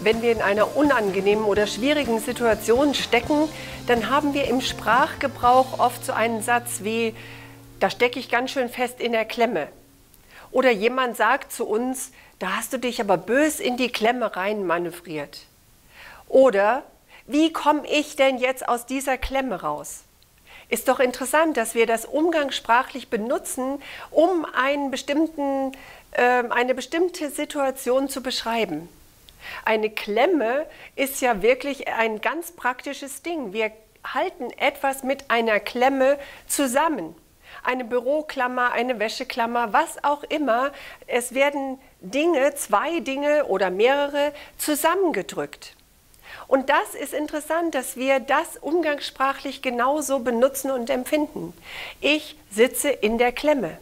Wenn wir in einer unangenehmen oder schwierigen Situation stecken, dann haben wir im Sprachgebrauch oft so einen Satz wie: Da stecke ich ganz schön fest in der Klemme. Oder jemand sagt zu uns: Da hast du dich aber bös in die Klemme rein manövriert. Oder: Wie komme ich denn jetzt aus dieser Klemme raus? Ist doch interessant, dass wir das umgangssprachlich benutzen, um eine bestimmte Situation zu beschreiben. Eine Klemme ist ja wirklich ein ganz praktisches Ding. Wir halten etwas mit einer Klemme zusammen. Eine Büroklammer, eine Wäscheklammer, was auch immer. Es werden Dinge, zwei Dinge oder mehrere zusammengedrückt. Und das ist interessant, dass wir das umgangssprachlich genauso benutzen und empfinden. Ich sitze in der Klemme.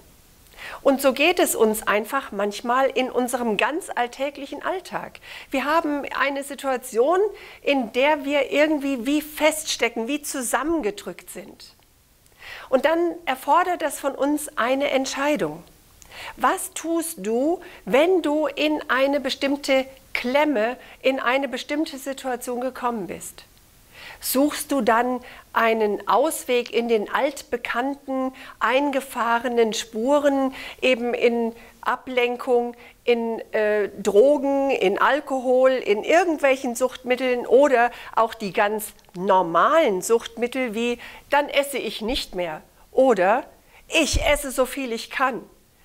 Und so geht es uns einfach manchmal in unserem ganz alltäglichen Alltag. Wir haben eine Situation, in der wir irgendwie wie feststecken, wie zusammengedrückt sind. Und dann erfordert das von uns eine Entscheidung. Was tust du, wenn du in eine bestimmte Klemme, in eine bestimmte Situation gekommen bist? Suchst du dann einen Ausweg in den altbekannten, eingefahrenen Spuren, eben in Ablenkung, in Drogen, in Alkohol, in irgendwelchen Suchtmitteln oder auch die ganz normalen Suchtmittel wie: Dann esse ich nicht mehr oder ich esse so viel ich kann,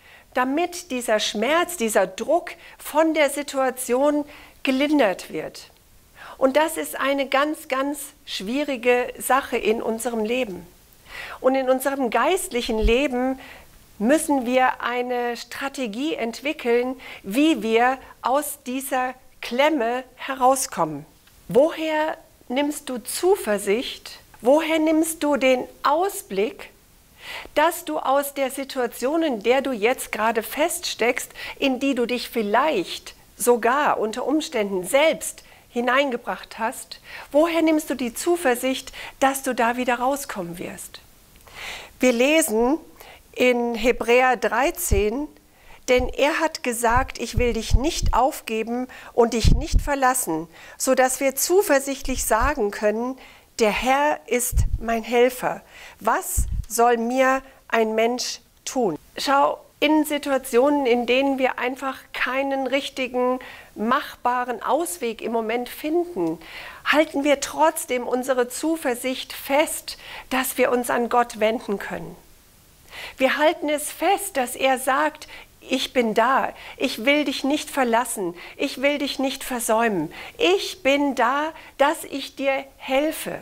damit dieser Schmerz, dieser Druck von der Situation gelindert wird. Und das ist eine ganz, ganz schwierige Sache in unserem Leben. Und in unserem geistlichen Leben müssen wir eine Strategie entwickeln, wie wir aus dieser Klemme herauskommen. Woher nimmst du Zuversicht? Woher nimmst du den Ausblick, dass du aus der Situation, in der du jetzt gerade feststeckst, in die du dich vielleicht sogar unter Umständen selbst hineingebracht hast, woher nimmst du die Zuversicht, dass du da wieder rauskommen wirst? Wir lesen in Hebräer 13, denn er hat gesagt, ich will dich nicht aufgeben und dich nicht verlassen, sodass wir zuversichtlich sagen können, der Herr ist mein Helfer. Was soll mir ein Mensch tun? Schau, in Situationen, in denen wir einfach keinen richtigen, machbaren Ausweg im Moment finden, halten wir trotzdem unsere Zuversicht fest, dass wir uns an Gott wenden können. Wir halten es fest, dass er sagt: Ich bin da, ich will dich nicht verlassen, ich will dich nicht versäumen. Ich bin da, dass ich dir helfe.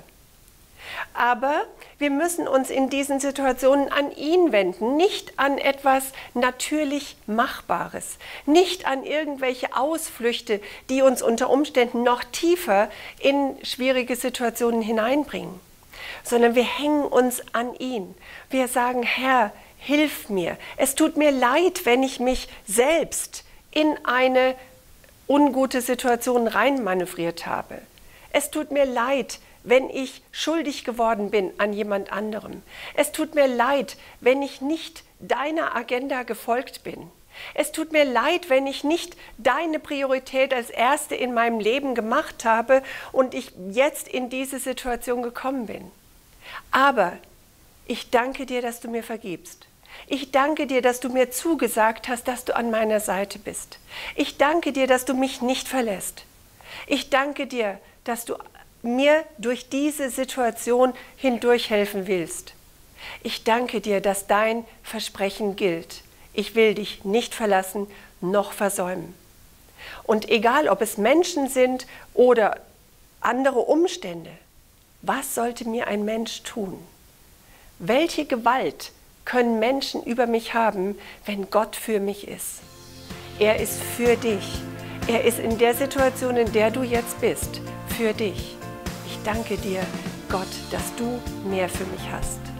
Aber wir müssen uns in diesen Situationen an ihn wenden, nicht an etwas natürlich Machbares, nicht an irgendwelche Ausflüchte, die uns unter Umständen noch tiefer in schwierige Situationen hineinbringen, sondern wir hängen uns an ihn. Wir sagen: Herr, hilf mir. Es tut mir leid, wenn ich mich selbst in eine ungute Situation reinmanövriert habe. Es tut mir leid, wenn ich schuldig geworden bin an jemand anderem. Es tut mir leid, wenn ich nicht deiner Agenda gefolgt bin. Es tut mir leid, wenn ich nicht deine Priorität als erste in meinem Leben gemacht habe und ich jetzt in diese Situation gekommen bin. Aber ich danke dir, dass du mir vergibst. Ich danke dir, dass du mir zugesagt hast, dass du an meiner Seite bist. Ich danke dir, dass du mich nicht verlässt. Ich danke dir, dass du mir durch diese Situation hindurch helfen willst. Ich danke dir, dass dein Versprechen gilt. Ich will dich nicht verlassen noch versäumen. Und egal, ob es Menschen sind oder andere Umstände, was sollte mir ein Mensch tun? Welche Gewalt können Menschen über mich haben, wenn Gott für mich ist? Er ist für dich. Er ist in der Situation, in der du jetzt bist, für dich. Ich danke dir, Gott, dass du mehr für mich hast.